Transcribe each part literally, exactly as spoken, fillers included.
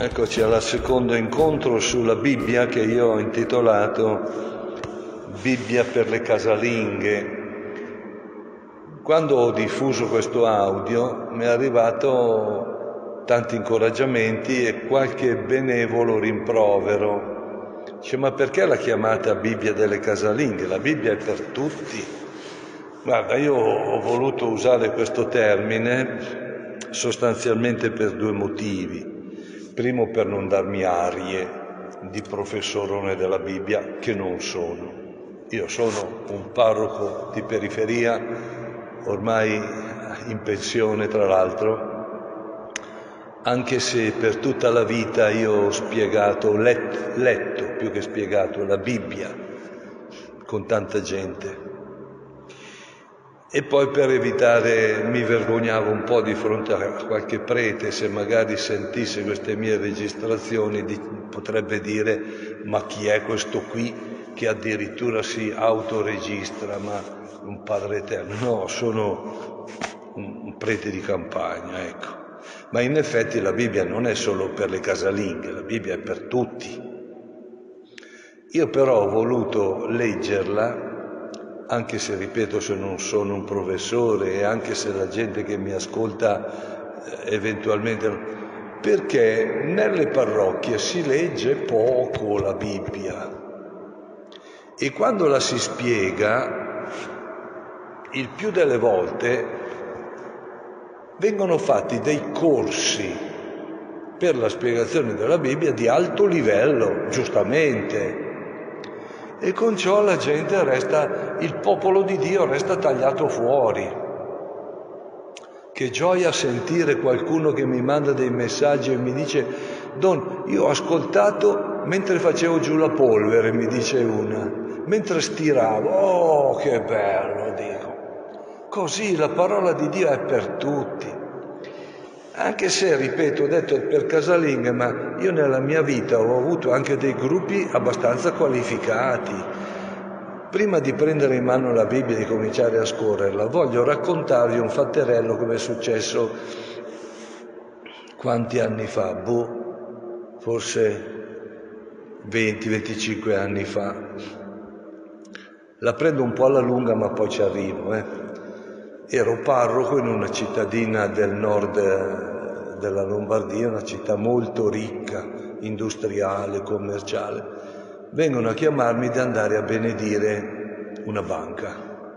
Eccoci al secondo incontro sulla Bibbia che io ho intitolato Bibbia per le casalinghe. Quando ho diffuso questo audio mi è arrivato tanti incoraggiamenti e qualche benevolo rimprovero. Dice, ma perché la chiamata Bibbia delle casalinghe? La Bibbia è per tutti. Guarda, io ho voluto usare questo termine sostanzialmente per due motivi. Primo, per non darmi arie di professorone della Bibbia, che non sono. Io sono un parroco di periferia, ormai in pensione tra l'altro, anche se per tutta la vita io ho spiegato, ho letto, letto più che spiegato, la Bibbia con tanta gente. E poi per evitare, mi vergognavo un po' di fronte a qualche prete, se magari sentisse queste mie registrazioni di, potrebbe dire, ma chi è questo qui che addirittura si autoregistra, ma un Padre Eterno? No, sono un, un prete di campagna, ecco. Ma in effetti la Bibbia non è solo per le casalinghe, la Bibbia è per tutti. Io però ho voluto leggerla, anche se, ripeto, se non sono un professore e anche se la gente che mi ascolta eh, eventualmente, perché nelle parrocchie si legge poco la Bibbia e quando la si spiega, il più delle volte vengono fatti dei corsi per la spiegazione della Bibbia di alto livello, giustamente. E con ciò la gente resta, il popolo di Dio resta tagliato fuori. Che gioia sentire qualcuno che mi manda dei messaggi e mi dice: Don, io ho ascoltato mentre facevo giù la polvere, mi dice una, mentre stiravo. Oh, che bello, dico. Così la parola di Dio è per tutti. Anche se, ripeto, ho detto per casalinghe, ma io nella mia vita ho avuto anche dei gruppi abbastanza qualificati. Prima di prendere in mano la Bibbia e di cominciare a scorrerla, voglio raccontarvi un fatterello che mi è successo quanti anni fa? Boh, forse venti venticinque anni fa. La prendo un po' alla lunga, ma poi ci arrivo, eh. Ero parroco in una cittadina del nord della Lombardia, una città molto ricca, industriale, commerciale. Vengono a chiamarmi di andare a benedire una banca.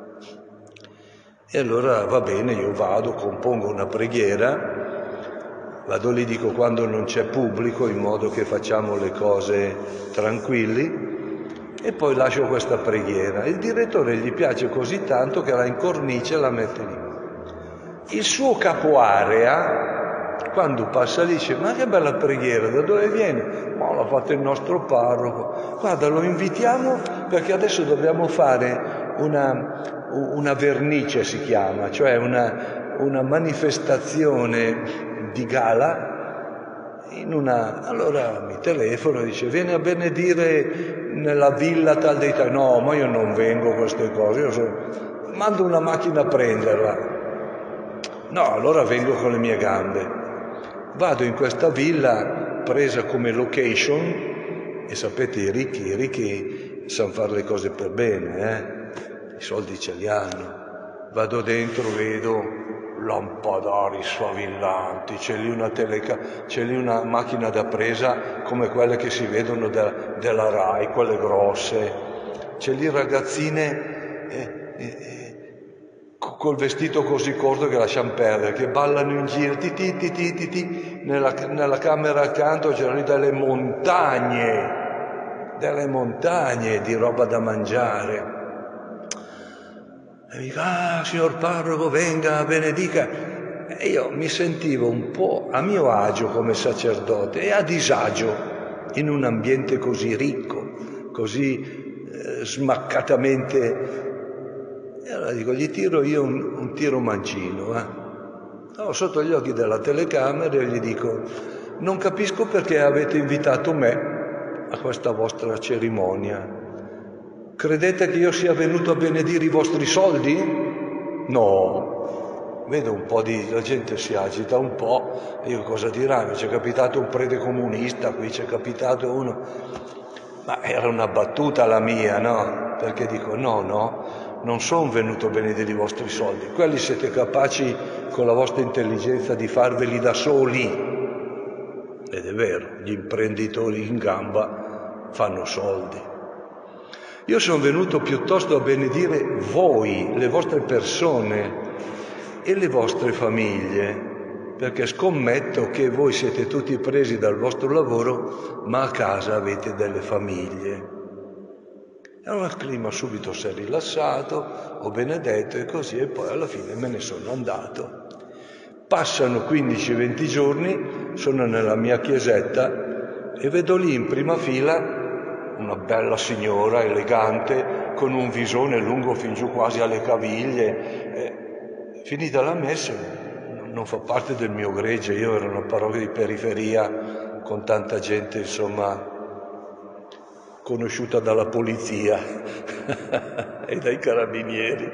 E allora va bene, io vado, compongo una preghiera, vado lì, dico quando non c'è pubblico, in modo che facciamo le cose tranquilli, e poi lascio questa preghiera. Il direttore gli piace così tanto che la incornicia e la mette lì. Il suo capoarea, quando passa lì, dice: ma che bella preghiera, da dove viene? Ma l'ha fatto il nostro parroco. Guarda, lo invitiamo perché adesso dobbiamo fare una, una vernice, si chiama, cioè una, una manifestazione di gala. In una, allora mi telefono e dice: vieni a benedire nella villa tal dei tal. No, ma io non vengo a queste cose, io so, mando una macchina a prenderla. No, allora vengo con le mie gambe. Vado in questa villa presa come location e sapete, i ricchi, i ricchi sanno fare le cose per bene, eh? I soldi ce li hanno. Vado dentro, vedo lampadari sfavillanti, c'è lì una teleca, c'è lì una macchina da presa come quelle che si vedono da, della Rai, quelle grosse, c'è lì ragazzine eh, eh, col vestito così corto che lasciano perdere, che ballano in giro, ti ti ti ti ti ti. Nella, nella camera accanto c'erano lì delle montagne, delle montagne di roba da mangiare. E mi dico: ah, signor parroco, venga, benedica. E io mi sentivo un po' a mio agio come sacerdote e a disagio in un ambiente così ricco, così eh, smaccatamente. E allora dico: gli tiro io un, un tiro mancino, eh. Ho sotto gli occhi della telecamera e gli dico: non capisco perché avete invitato me a questa vostra cerimonia. Credete che io sia venuto a benedire i vostri soldi? No. vedo un po' di... la gente si agita un po', e io cosa diranno? C'è capitato un prete comunista, qui c'è capitato uno... Ma era una battuta la mia, no? Perché dico, no, no, non sono venuto a benedire i vostri soldi, quelli siete capaci con la vostra intelligenza di farveli da soli. Ed è vero, gli imprenditori in gamba fanno soldi. Io sono venuto piuttosto a benedire voi, le vostre persone e le vostre famiglie, perché scommetto che voi siete tutti presi dal vostro lavoro, ma a casa avete delle famiglie. Allora il clima subito si è rilassato, ho benedetto e così, e poi alla fine me ne sono andato. Passano quindici venti giorni, sono nella mia chiesetta e vedo lì in prima fila una bella signora elegante con un visone lungo fin giù quasi alle caviglie. Eh, finita la messa, non fa parte del mio gregge, io ero una parrocchia di periferia con tanta gente, insomma, conosciuta dalla polizia e dai carabinieri.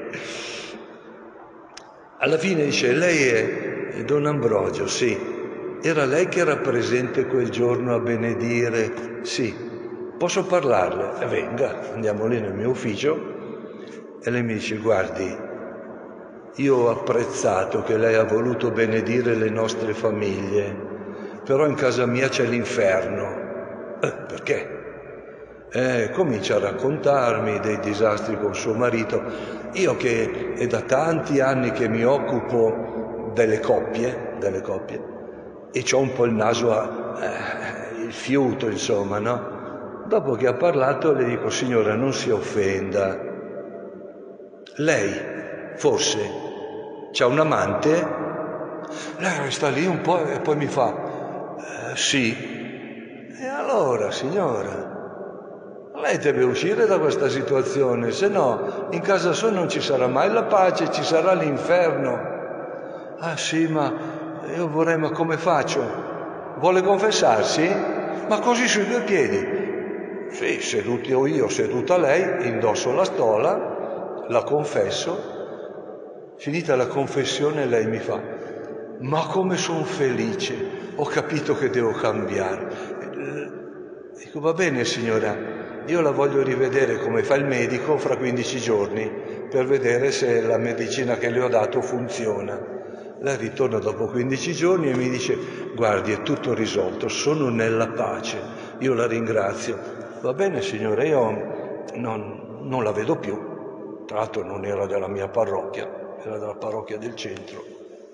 Alla fine dice, lei è Don Ambrogio? Sì. Era lei che era presente quel giorno a benedire? Sì. Posso parlarle? E venga, andiamo lì nel mio ufficio e lei mi dice, guardi, io ho apprezzato che lei ha voluto benedire le nostre famiglie, però in casa mia c'è l'inferno. Eh, perché? Eh, comincia a raccontarmi dei disastri con suo marito. Io che è da tanti anni che mi occupo delle coppie, delle coppie, e c'ho un po' il naso a eh, il fiuto, insomma, no? Dopo che ha parlato le dico, signora, non si offenda. Lei, forse, c'ha un amante? Lei resta lì un po' e poi mi fa, eh, sì. E allora, signora, lei deve uscire da questa situazione, se no in casa sua non ci sarà mai la pace, ci sarà l'inferno. Ah sì, ma io vorrei, ma come faccio? Vuole confessarsi? Ma così sui due piedi. Sì, seduto io, seduta lei, indosso la stola, la confesso. Finita la confessione lei mi fa, ma come sono felice, ho capito che devo cambiare. Dico, va bene signora, io la voglio rivedere come fa il medico fra quindici giorni per vedere se la medicina che le ho dato funziona. Lei ritorna dopo quindici giorni e mi dice, guardi, è tutto risolto, sono nella pace, io la ringrazio. Va bene signora, io non, non la vedo più, tra l'altro non era della mia parrocchia, era della parrocchia del centro.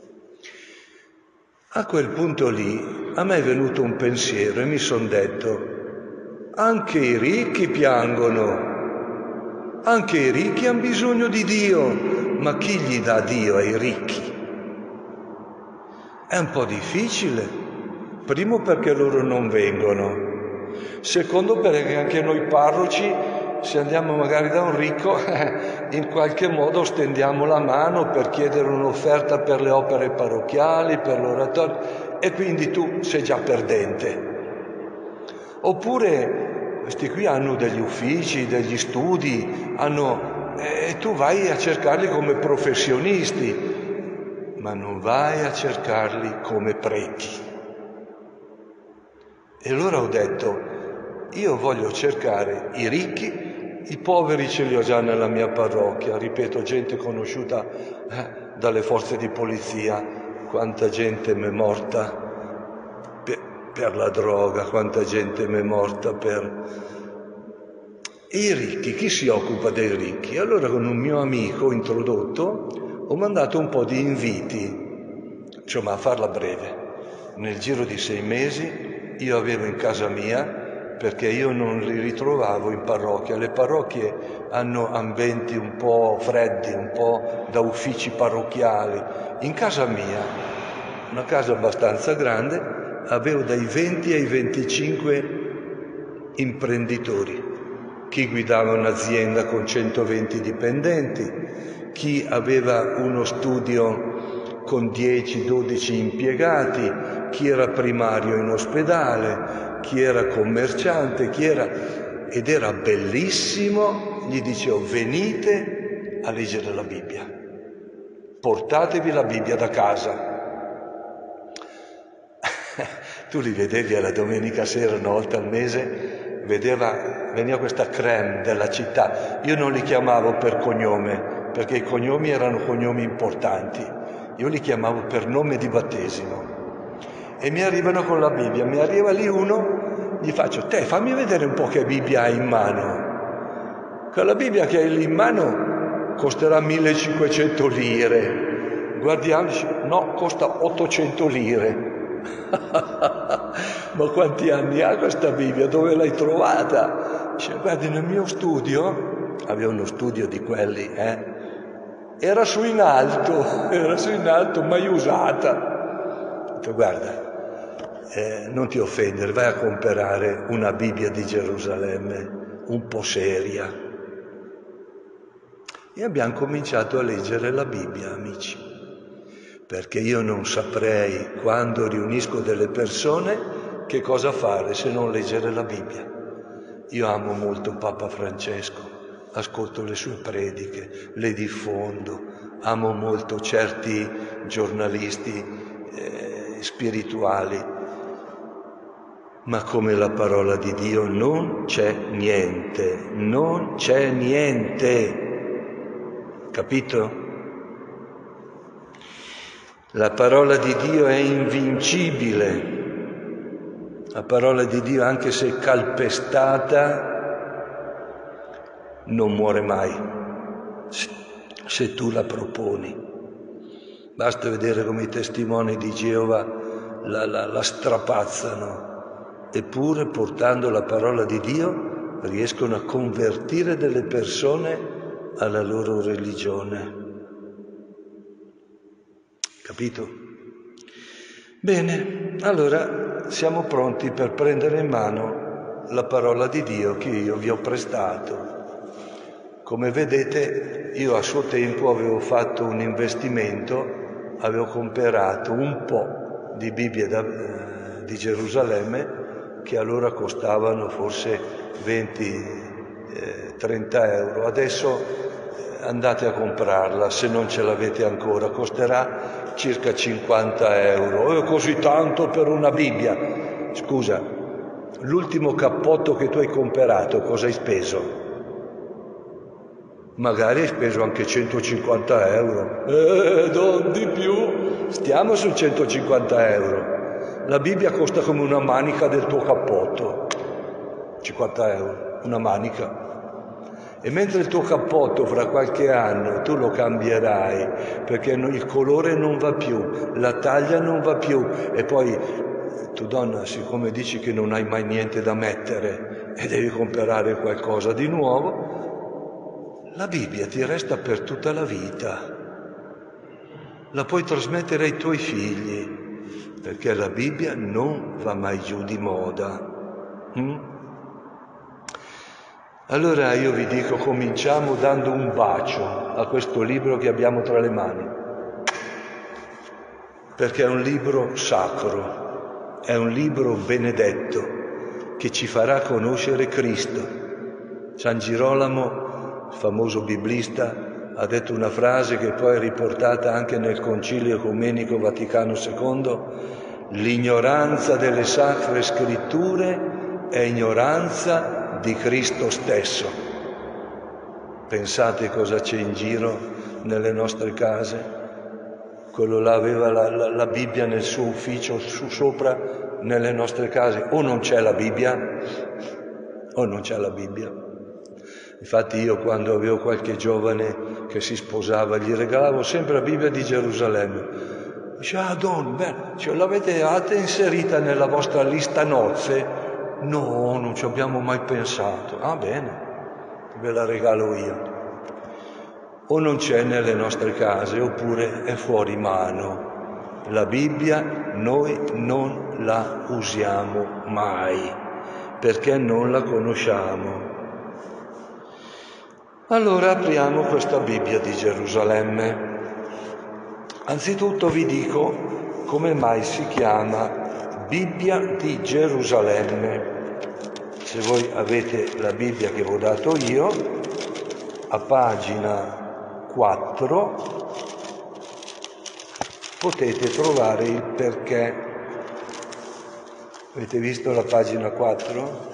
A quel punto lì a me è venuto un pensiero e mi son detto, anche i ricchi piangono, anche i ricchi hanno bisogno di Dio, ma chi gli dà Dio ai ricchi? È un po' difficile, primo perché loro non vengono, secondo perché anche noi parroci, se andiamo magari da un ricco, in qualche modo stendiamo la mano per chiedere un'offerta per le opere parrocchiali, per l'oratorio, e quindi tu sei già perdente. Oppure questi qui hanno degli uffici, degli studi, hanno, e tu vai a cercarli come professionisti, ma non vai a cercarli come preti. E allora ho detto, io voglio cercare i ricchi, i poveri ce li ho già nella mia parrocchia, ripeto, gente conosciuta eh, dalle forze di polizia, quanta gente m'è morta per, per la droga, quanta gente m'è morta per... E i ricchi, chi si occupa dei ricchi? Allora con un mio amico introdotto ho mandato un po' di inviti, insomma a farla breve. Nel giro di sei mesi io avevo in casa mia, perché io non li ritrovavo in parrocchia, le parrocchie hanno ambienti un po' freddi, un po' da uffici parrocchiali. In casa mia, una casa abbastanza grande, avevo dai venti ai venticinque imprenditori, chi guidava un'azienda con centoventi dipendenti, chi aveva uno studio con dieci dodici impiegati, chi era primario in ospedale, chi era commerciante, chi era... ed era bellissimo, gli dicevo venite a leggere la Bibbia. portatevi la Bibbia da casa. Tu li vedevi alla domenica sera, una volta al mese, vedeva, veniva questa crème della città. Io non li chiamavo per cognome, perché i cognomi erano cognomi importanti. Io li chiamavo per nome di battesimo. E mi arrivano con la Bibbia. Mi arriva lì uno, gli faccio: te, fammi vedere un po' che Bibbia hai in mano. Quella Bibbia che hai lì in mano costerà millecinquecento lire. Guardiamo, no, costa ottocento lire. Ma quanti anni ha questa Bibbia? Dove l'hai trovata? Dice: guardi, nel mio studio, aveva uno studio di quelli, eh? Era su in alto, era su in alto, mai usata. Ho detto: guarda, eh, non ti offendere, vai a comprare una Bibbia di Gerusalemme, un po' seria. E abbiamo cominciato a leggere la Bibbia, amici. Perché io non saprei, quando riunisco delle persone, che cosa fare se non leggere la Bibbia. Io amo molto Papa Francesco, ascolto le sue prediche, le diffondo, amo molto certi giornalisti eh, spirituali, ma come la parola di Dio non c'è niente, non c'è niente, capito? La parola di Dio è invincibile. La parola di Dio, anche se calpestata, non muore mai, se tu la proponi. Basta vedere come i testimoni di Geova la, la, la strapazzano, eppure portando la parola di Dio riescono a convertire delle persone alla loro religione. Capito? Bene, allora siamo pronti per prendere in mano la parola di Dio che io vi ho prestato. Come vedete, io a suo tempo avevo fatto un investimento, avevo comprato un po' di Bibbie da, eh, di Gerusalemme, che allora costavano forse venti trenta euro. Adesso andate a comprarla, se non ce l'avete ancora, costerà circa cinquanta euro. E così tanto per una Bibbia? Scusa, l'ultimo cappotto che tu hai comprato, cosa hai speso? Magari hai speso anche centocinquanta euro. Eh, non di più. Stiamo su centocinquanta euro. La Bibbia costa come una manica del tuo cappotto. cinquanta euro, una manica. E mentre il tuo cappotto fra qualche anno tu lo cambierai perché il colore non va più, la taglia non va più, e poi tu donna, siccome dici che non hai mai niente da mettere e devi comprare qualcosa di nuovo, la Bibbia ti resta per tutta la vita. La puoi trasmettere ai tuoi figli, perché la Bibbia non va mai giù di moda. Mm? Allora io vi dico, cominciamo dando un bacio a questo libro che abbiamo tra le mani, perché è un libro sacro, è un libro benedetto che ci farà conoscere Cristo. San Girolamo, il famoso biblista, ha detto una frase che poi è riportata anche nel Concilio Ecumenico Vaticano secondo: l'ignoranza delle sacre scritture è ignoranza di Cristo stesso. Pensate cosa c'è in giro nelle nostre case. Quello là aveva la, la, la Bibbia nel suo ufficio, su sopra, nelle nostre case. O non c'è la Bibbia, o non c'è la Bibbia. Infatti io, quando avevo qualche giovane che si sposava, gli regalavo sempre la Bibbia di Gerusalemme. Dice: ah, Don, beh, ce l'avete inserita nella vostra lista nozze? No, non ci abbiamo mai pensato. Ah, bene, ve la regalo io. O non c'è nelle nostre case, oppure è fuori mano. La Bibbia noi non la usiamo mai, perché non la conosciamo. Allora apriamo questa Bibbia di Gerusalemme. Anzitutto vi dico come mai si chiama Bibbia di Gerusalemme. Se voi avete la Bibbia che vi ho dato io, a pagina quattro potete trovare il perché. Avete visto la pagina quattro?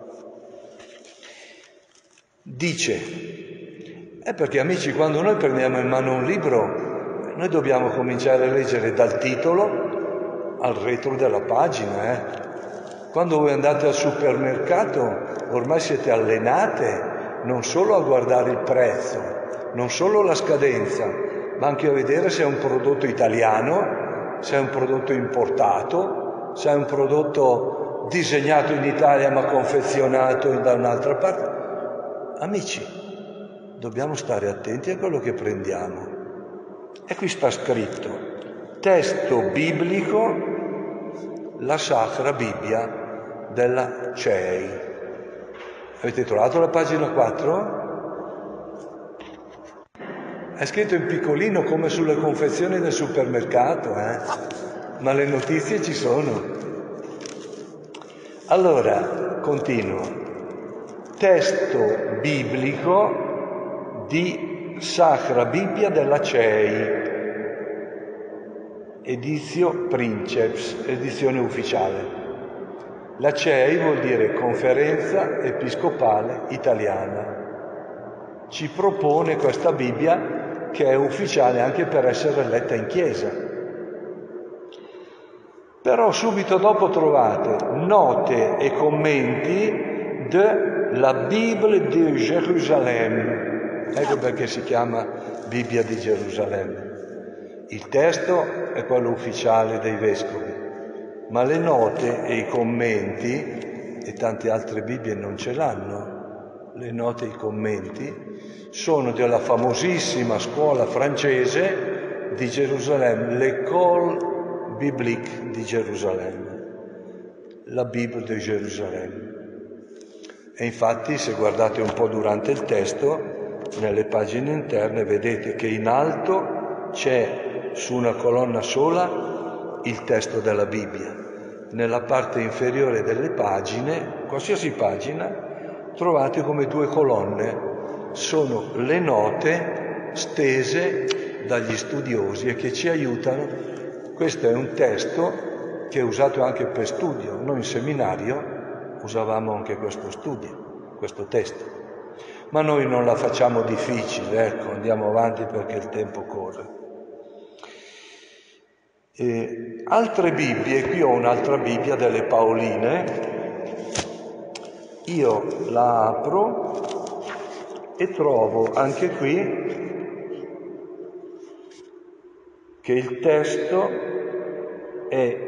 Dice, è perché amici, quando noi prendiamo in mano un libro, noi dobbiamo cominciare a leggere dal titolo al retro della pagina. Eh? Quando voi andate al supermercato, ormai siete allenate non solo a guardare il prezzo, non solo la scadenza, ma anche a vedere se è un prodotto italiano, se è un prodotto importato, se è un prodotto disegnato in Italia ma confezionato da un'altra parte. Amici, dobbiamo stare attenti a quello che prendiamo. E qui sta scritto, testo biblico, la Sacra Bibbia della C E I. Avete trovato la pagina quattro? È scritto in piccolino come sulle confezioni del supermercato, eh? Ma le notizie ci sono. Allora, continuo. Testo biblico di Sacra Bibbia della C E I, Editio Princeps, edizione ufficiale. La C E I vuol dire Conferenza Episcopale Italiana. Ci propone questa Bibbia che è ufficiale anche per essere letta in chiesa. Però subito dopo trovate note e commenti de la Bible di Gerusalemme. Ecco perché si chiama Bibbia di Gerusalemme. Il testo è quello ufficiale dei vescovi, ma le note e i commenti, e tante altre Bibbie non ce l'hanno, le note e i commenti sono della famosissima scuola francese di Gerusalemme, l'École Biblique di Gerusalemme, la Bible di Gerusalemme. E infatti, se guardate un po' durante il testo, nelle pagine interne, vedete che in alto c'è su una colonna sola il testo della Bibbia. Nella parte inferiore delle pagine, qualsiasi pagina, trovate come due colonne. Sono le note stese dagli studiosi e che ci aiutano. Questo è un testo che è usato anche per studio. Noi in seminario usavamo anche questo studio, questo testo. Ma noi non la facciamo difficile, ecco, andiamo avanti perché il tempo corre. E altre Bibbie, qui ho un'altra Bibbia delle Paoline, io la apro e trovo anche qui che il testo è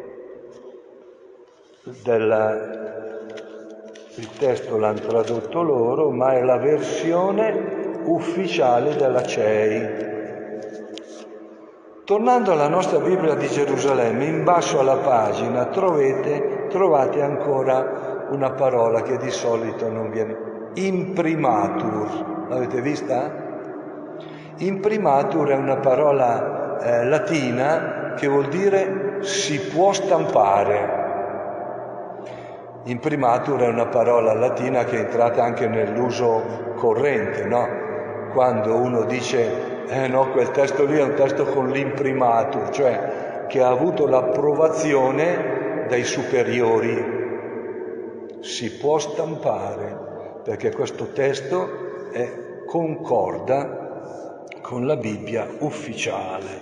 della, il testo l'hanno tradotto loro, ma è la versione ufficiale della C E I. Tornando alla nostra Bibbia di Gerusalemme, in basso alla pagina trovate, trovate ancora una parola che di solito non viene. Imprimatur. L'avete vista? Imprimatur è una parola eh, latina che vuol dire si può stampare. Imprimatur è una parola latina che è entrata anche nell'uso corrente, no? Quando uno dice Eh no, quel testo lì è un testo con l'imprimatur, cioè che ha avuto l'approvazione dai superiori. Si può stampare, perché questo testo è concorda con la Bibbia ufficiale.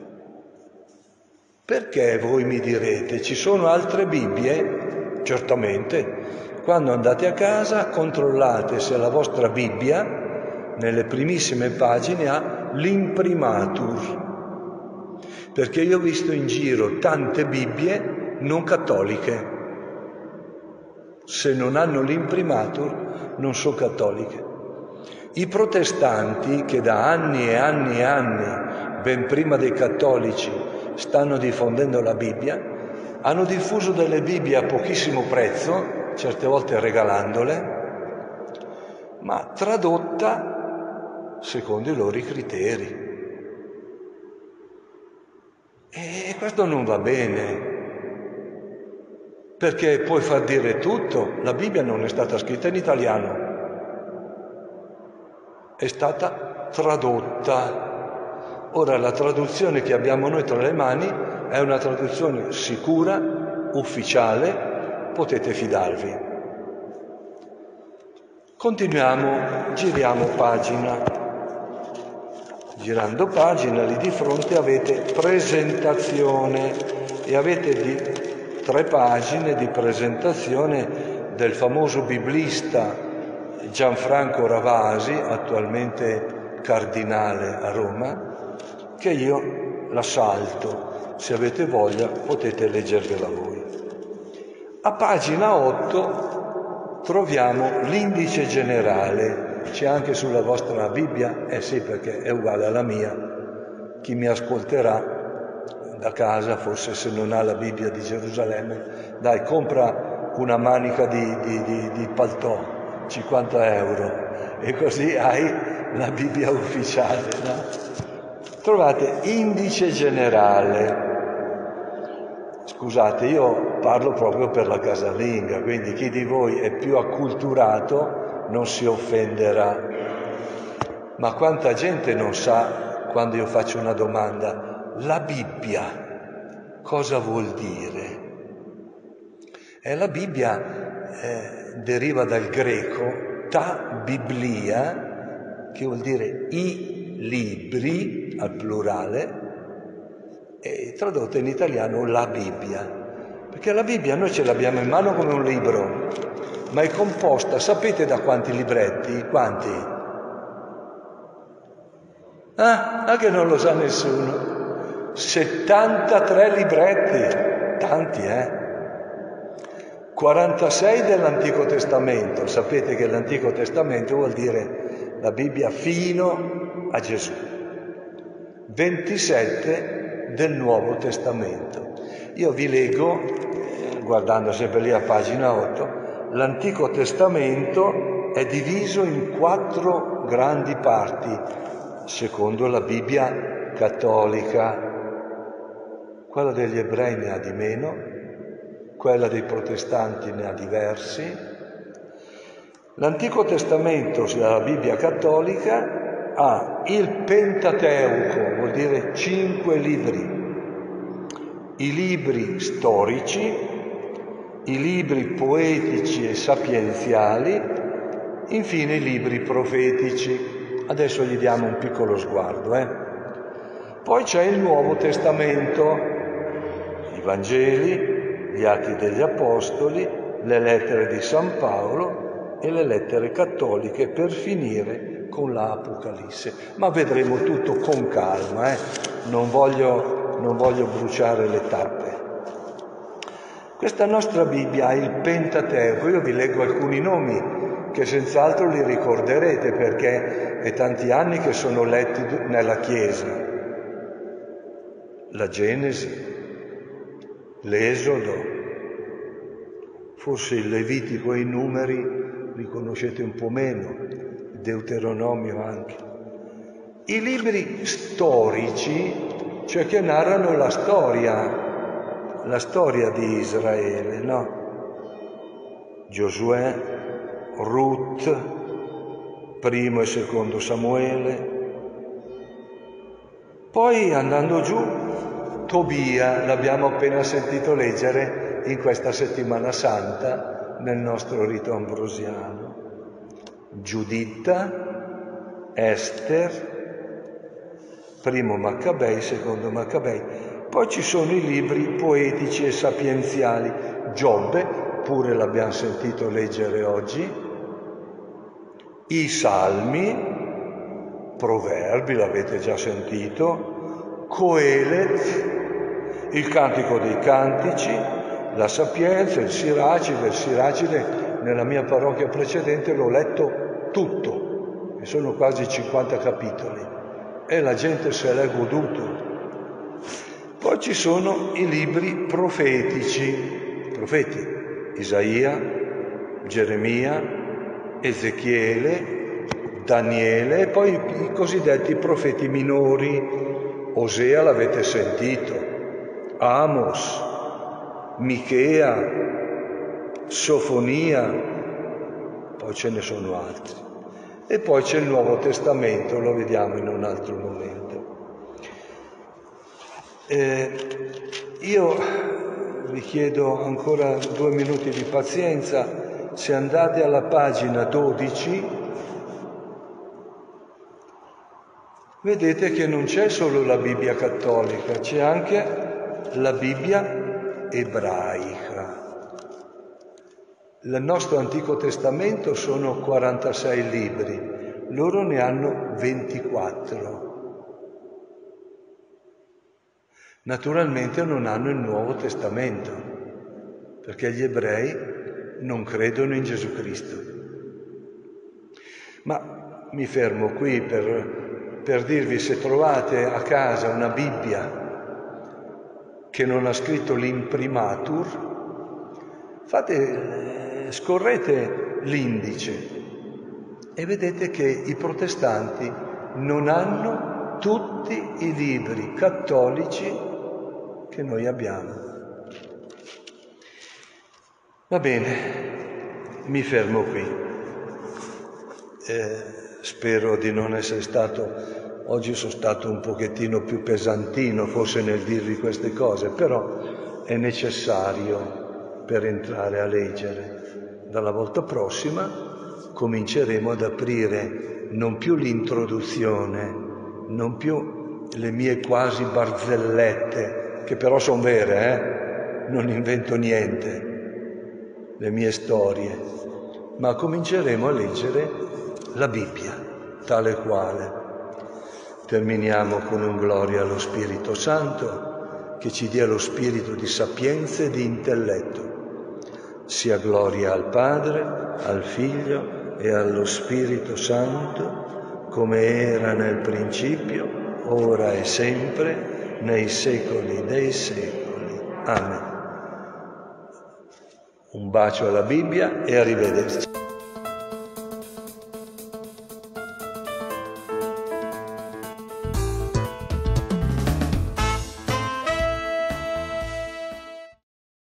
Perché voi mi direte, ci sono altre Bibbie? Certamente. Quando andate a casa controllate se la vostra Bibbia nelle primissime pagine ha l'imprimatur, perché io ho visto in giro tante Bibbie non cattoliche. Se non hanno l'imprimatur non sono cattoliche. I protestanti, che da anni e anni e anni, ben prima dei cattolici, stanno diffondendo la Bibbia, hanno diffuso delle Bibbie a pochissimo prezzo, certe volte regalandole, ma tradotta secondo i loro criteri. E questo non va bene, perché puoi far dire tutto. La Bibbia non è stata scritta in italiano, è stata tradotta. Ora, la traduzione che abbiamo noi tra le mani è una traduzione sicura, ufficiale, potete fidarvi. Continuiamo, giriamo pagina. Girando pagina, lì di fronte avete presentazione e avete di, tre pagine di presentazione del famoso biblista Gianfranco Ravasi, attualmente cardinale a Roma, che io la salto. Se avete voglia potete leggervela voi. A pagina otto troviamo l'indice generale. C'è anche sulla vostra Bibbia? Eh sì, perché è uguale alla mia. Chi mi ascolterà da casa, forse se non ha la Bibbia di Gerusalemme, dai, compra una manica di, di, di, di paltò, cinquanta euro, e così hai la Bibbia ufficiale, no? Trovate indice generale. Scusate, io parlo proprio per la casalinga, quindi chi di voi è più acculturato non si offenderà. Ma quanta gente non sa, quando io faccio una domanda, la Bibbia cosa vuol dire? E la Bibbia eh, deriva dal greco ta biblia, che vuol dire i libri, al plurale, e tradotto in italiano la Bibbia. Perché la Bibbia noi ce l'abbiamo in mano come un libro, ma è composta, sapete da quanti libretti? Quanti? Ah, anche non lo sa nessuno. settantatré libretti, tanti, eh? quarantasei dell'Antico Testamento. Sapete che l'Antico Testamento vuol dire la Bibbia fino a Gesù. ventisette del Nuovo Testamento. Io vi leggo, guardando sempre lì a pagina otto, l'Antico Testamento è diviso in quattro grandi parti, secondo la Bibbia cattolica. Quella degli ebrei ne ha di meno, quella dei protestanti ne ha diversi. L'Antico Testamento, la Bibbia cattolica, ha il Pentateuco, vuol dire cinque libri, i libri storici, i libri poetici e sapienziali, infine i libri profetici. Adesso gli diamo un piccolo sguardo. Eh? Poi c'è il Nuovo Testamento, i Vangeli, gli Atti degli Apostoli, le lettere di San Paolo e le lettere cattoliche, per finire con l'Apocalisse. Ma vedremo tutto con calma, eh? non, voglio, non voglio bruciare le tappe. Questa nostra Bibbia ha il Pentateuco. Io vi leggo alcuni nomi che senz'altro li ricorderete, perché è tanti anni che sono letti nella Chiesa. La Genesi, l'Esodo, forse il Levitico e i Numeri li conoscete un po' meno, Deuteronomio anche. I libri storici, cioè che narrano la storia, la storia di Israele, no? Giosuè, Ruth, primo e secondo Samuele. Poi andando giù, Tobia, l'abbiamo appena sentito leggere in questa settimana santa nel nostro rito ambrosiano. Giuditta, Ester, primo Maccabei, secondo Maccabei. Poi ci sono i libri poetici e sapienziali, Giobbe, pure l'abbiamo sentito leggere oggi, i Salmi, Proverbi, l'avete già sentito, Coelet, il Cantico dei Cantici, la Sapienza, il Siracide. Il Siracide nella mia parrocchia precedente l'ho letto tutto, e sono quasi cinquanta capitoli, e la gente se l'è goduto. Poi ci sono i libri profetici, profeti, Isaia, Geremia, Ezechiele, Daniele, e poi i cosiddetti profeti minori. Osea l'avete sentito, Amos, Michea, Sofonia, poi ce ne sono altri. E poi c'è il Nuovo Testamento, lo vediamo in un altro momento. Eh, io vi chiedo ancora due minuti di pazienza. Se andate alla pagina dodici, vedete che non c'è solo la Bibbia cattolica, c'è anche la Bibbia ebraica. Il nostro Antico Testamento sono quarantasei libri, loro ne hanno ventiquattro. Naturalmente non hanno il Nuovo Testamento, perché gli ebrei non credono in Gesù Cristo. Ma mi fermo qui per, per dirvi, se trovate a casa una Bibbia che non ha scritto l'imprimatur, fate, scorrete l'indice e vedete che i protestanti non hanno tutti i libri cattolici che noi abbiamo. Va bene, mi fermo qui. Eh, spero di non essere stato, oggi sono stato un pochettino più pesantino forse nel dirvi queste cose, però è necessario per entrare a leggere. Dalla volta prossima cominceremo ad aprire non più l'introduzione, non più le mie quasi barzellette, che però sono vere, eh? Non invento niente, le mie storie, ma cominceremo a leggere la Bibbia, tale quale. Terminiamo con un gloria allo Spirito Santo, che ci dia lo spirito di sapienza e di intelletto. Sia gloria al Padre, al Figlio e allo Spirito Santo, come era nel principio, ora e sempre, nei secoli dei secoli. Amen. Un bacio alla Bibbia e arrivederci.